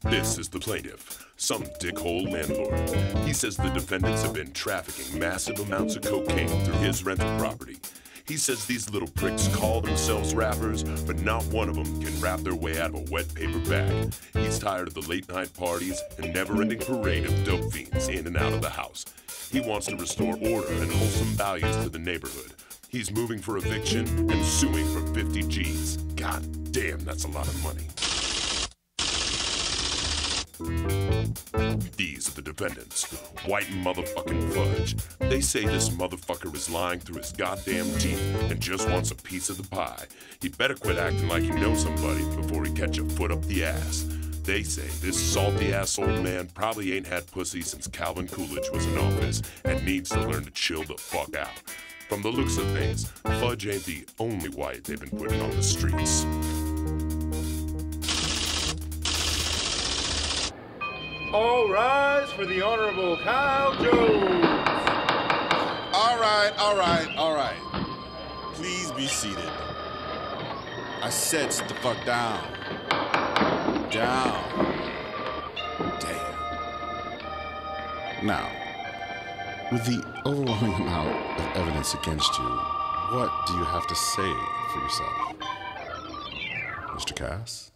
This is the plaintiff, some dickhole landlord. He says the defendants have been trafficking massive amounts of cocaine through his rental property. He says these little pricks call themselves rappers, but not one of them can rap their way out of a wet paper bag. He's tired of the late-night parties and never-ending parade of dope fiends in and out of the house. He wants to restore order and wholesome values to the neighborhood. He's moving for eviction and suing for 50 G's. God damn, that's a lot of money. These are the defendants, White motherfucking Fudge. They say this motherfucker is lying through his goddamn teeth and just wants a piece of the pie. He better quit acting like he knows somebody before he catch a foot up the ass. They say this salty-ass old man probably ain't had pussy since Calvin Coolidge was in office and needs to learn to chill the fuck out. From the looks of things, Fudge ain't the only white they've been putting on the streets. All rise for the Honorable Kyle Jones. All right. Please be seated. I said sit the fuck down. Down. Damn. Now, with the overwhelming amount of evidence against you, what do you have to say for yourself? Mr. Cass?